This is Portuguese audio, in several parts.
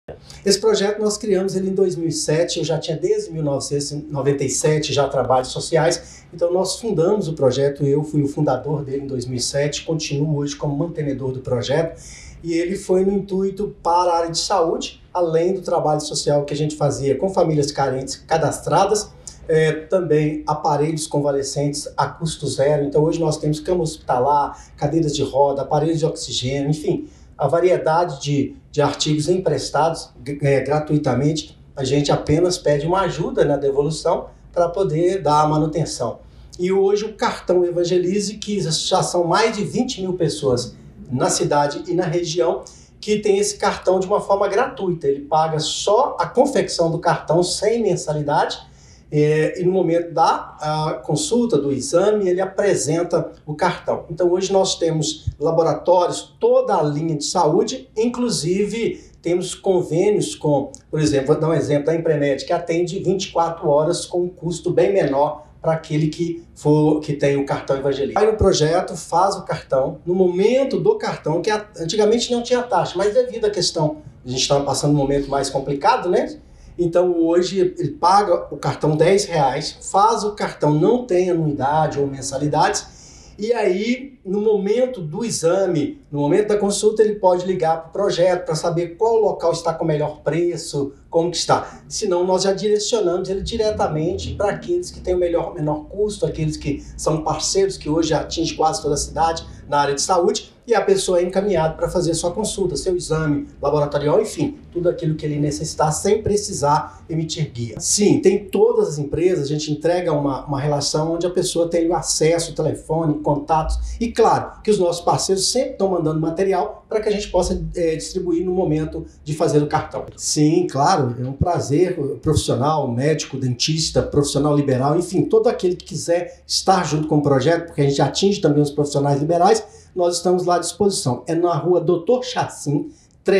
Esse projeto nós criamos ele em 2007, eu já tinha desde 1997 já trabalhos sociais, então nós fundamos o projeto, eu fui o fundador dele em 2007, continuo hoje como mantenedor do projeto, e ele foi no intuito para a área de saúde, além do trabalho social que a gente fazia com famílias carentes cadastradas, também aparelhos convalescentes a custo zero. Então hoje nós temos cama hospitalar, cadeiras de roda, aparelhos de oxigênio, enfim, a variedade de artigos emprestados gratuitamente. A gente apenas pede uma ajuda na devolução para poder dar a manutenção. E hoje o cartão Evangelize, que já são mais de 20 mil pessoas na cidade e na região, que tem esse cartão de uma forma gratuita. Ele paga só a confecção do cartão sem mensalidade, e no momento da consulta, do exame, ele apresenta o cartão. Então hoje nós temos laboratórios, toda a linha de saúde, inclusive temos convênios com, por exemplo, vou dar um exemplo da Impremed, que atende 24 horas com um custo bem menor para aquele que tem o cartão Evangelize. Aí o projeto faz o cartão, no momento do cartão, que antigamente não tinha taxa, mas devido à questão, a gente estava passando um momento mais complicado, né? Então hoje ele paga o cartão R$10, faz o cartão, não tem anuidade ou mensalidades, e aí no momento do exame, no momento da consulta, ele pode ligar para o projeto para saber qual local está com o melhor preço, como que está. Senão nós já direcionamos ele diretamente para aqueles que têm o menor custo, aqueles que são parceiros, que hoje atinge quase toda a cidade na área de saúde, e a pessoa é encaminhada para fazer sua consulta, seu exame laboratorial, enfim, tudo aquilo que ele necessitar sem precisar emitir guia. Sim, tem todas as empresas, a gente entrega uma relação onde a pessoa tem o acesso, telefone, contatos, e claro que os nossos parceiros sempre estão mandando material para que a gente possa distribuir no momento de fazer o cartão. Sim, claro, é um prazer profissional, médico, dentista, profissional liberal, enfim, todo aquele que quiser estar junto com o projeto, porque a gente atinge também os profissionais liberais, nós estamos lá à disposição. É na rua Doutor Chassim,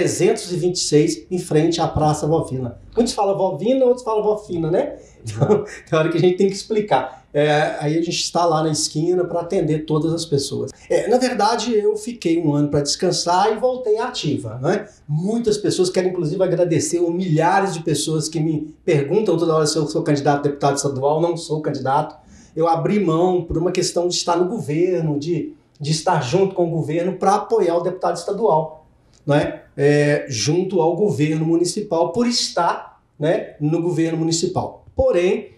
326, em frente à Praça Vovina. Muitos falam Vovina, outros falam Vofina, né? Então, tem hora que a gente tem que explicar. Aí a gente está lá na esquina para atender todas as pessoas. Na verdade, eu fiquei um ano para descansar e voltei ativa, né? Muitas pessoas, quero inclusive agradecer milhares de pessoas que me perguntam toda hora se eu sou candidato a deputado estadual. Não sou candidato. Eu abri mão por uma questão de estar no governo, de estar junto com o governo para apoiar o deputado estadual, né? Junto ao governo municipal, por estar, né, no governo municipal. Porém,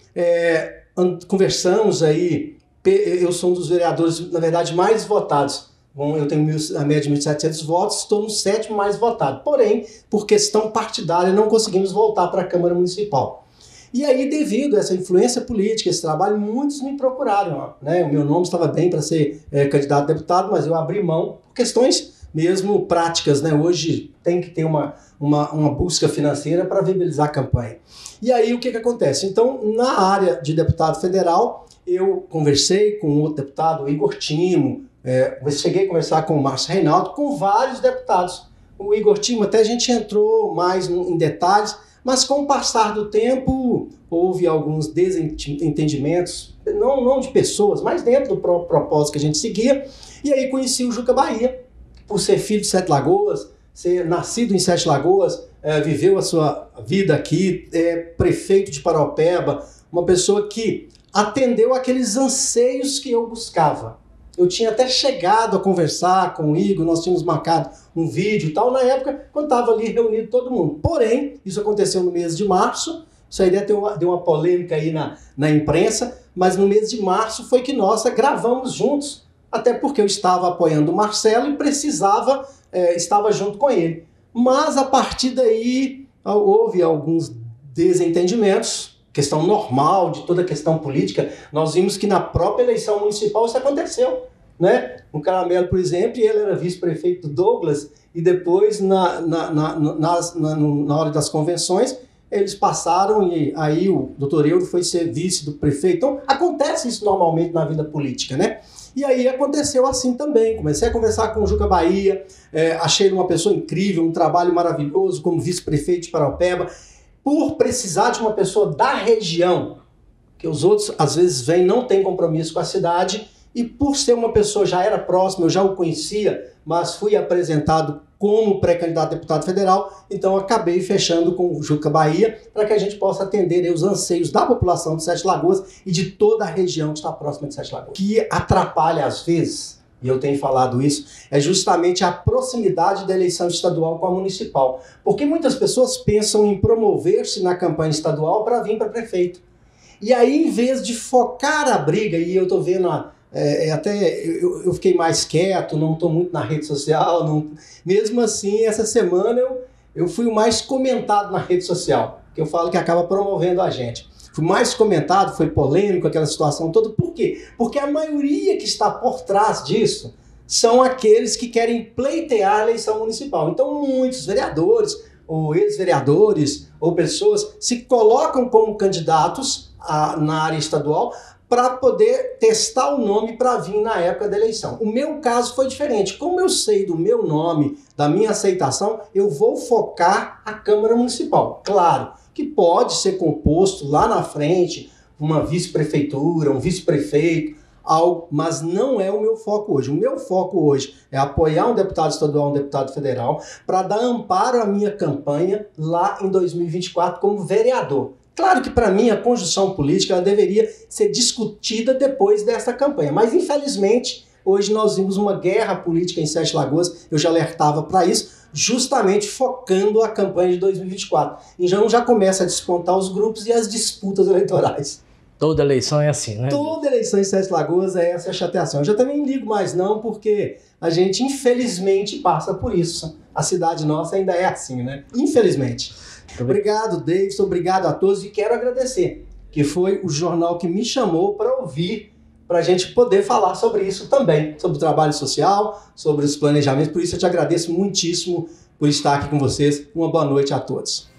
conversamos aí, eu sou um dos vereadores, na verdade, mais votados. Bom, eu tenho a média de 1.700 votos, estou no 7º mais votado. Porém, por questão partidária, não conseguimos voltar para a Câmara Municipal. E aí, devido a essa influência política, esse trabalho, muitos me procuraram, né? O meu nome estava bem para ser candidato a deputado, mas eu abri mão por questões mesmo práticas, né? Hoje tem que ter uma busca financeira para viabilizar a campanha. E aí, o que acontece? Então, na área de deputado federal, eu conversei com outro deputado, o Igor Timo, cheguei a conversar com o Márcio Reinaldo, com vários deputados. O Igor Timo, até a gente entrou mais em detalhes, mas com o passar do tempo, houve alguns desentendimentos, não de pessoas, mas dentro do próprio propósito que a gente seguia. E aí conheci o Juca Bahia, por ser filho de Sete Lagoas, ser nascido em Sete Lagoas, viveu a sua vida aqui, prefeito de Paraupeba, uma pessoa que atendeu aqueles anseios que eu buscava. Eu tinha até chegado a conversar com o Igor, nós tínhamos marcado um vídeo e tal, na época, quando estava ali reunido todo mundo. Porém, isso aconteceu no mês de março, isso aí deu uma polêmica aí na imprensa, mas no mês de março foi que nós gravamos juntos, até porque eu estava apoiando o Marcelo e precisava, estava junto com ele. Mas a partir daí houve alguns desentendimentos, questão normal de toda a questão política. Nós vimos que na própria eleição municipal isso aconteceu, né? No Caramelo, por exemplo, ele era vice-prefeito do Douglas e depois, na hora das convenções, eles passaram e aí o doutor Euro foi ser vice do prefeito. Então, acontece isso normalmente na vida política, né? E aí aconteceu assim também. Comecei a conversar com o Juca Bahia, achei ele uma pessoa incrível, um trabalho maravilhoso como vice-prefeito de Paraupeba. Por precisar de uma pessoa da região, que os outros às vezes vêm, não tem compromisso com a cidade, e por ser uma pessoa, já era próxima, eu já o conhecia, mas fui apresentado como pré-candidato a deputado federal, então acabei fechando com o Juca Bahia para que a gente possa atender aí os anseios da população de Sete Lagoas e de toda a região que está próxima de Sete Lagoas. O que atrapalha às vezes, e eu tenho falado isso, é justamente a proximidade da eleição estadual com a municipal. Porque muitas pessoas pensam em promover-se na campanha estadual para vir para prefeito. E aí, em vez de focar a briga, e eu estou vendo eu fiquei mais quieto, não estou muito na rede social, mesmo assim, essa semana eu fui o mais comentado na rede social, que eu falo que acaba promovendo a gente. Fui mais comentado, foi polêmico aquela situação toda. Por quê? Porque a maioria que está por trás disso são aqueles que querem pleitear a eleição municipal. Então, muitos vereadores, ou ex-vereadores, ou pessoas se colocam como candidatos na área estadual para poder testar o nome para vir na época da eleição. O meu caso foi diferente. Como eu sei do meu nome, da minha aceitação, eu vou focar a Câmara Municipal. Claro que pode ser composto lá na frente uma vice-prefeitura, um vice-prefeito, algo, mas não é o meu foco hoje. O meu foco hoje é apoiar um deputado estadual, um deputado federal, para dar amparo à minha campanha lá em 2024 como vereador. Claro que para mim a conjunção política ela deveria ser discutida depois dessa campanha, mas infelizmente hoje nós vimos uma guerra política em Sete Lagoas, eu já alertava para isso, justamente focando a campanha de 2024. Então já começa a despontar os grupos e as disputas eleitorais. Toda eleição é assim, né? Toda eleição em Sete Lagoas é essa chateação. Eu já também não ligo mais não, porque a gente infelizmente passa por isso. A cidade nossa ainda é assim, né? Infelizmente. Obrigado, Davidson, obrigado a todos e quero agradecer, que foi o jornal que me chamou para ouvir, para a gente poder falar sobre isso também, sobre o trabalho social, sobre os planejamentos. Por isso eu te agradeço muitíssimo por estar aqui com vocês. Uma boa noite a todos.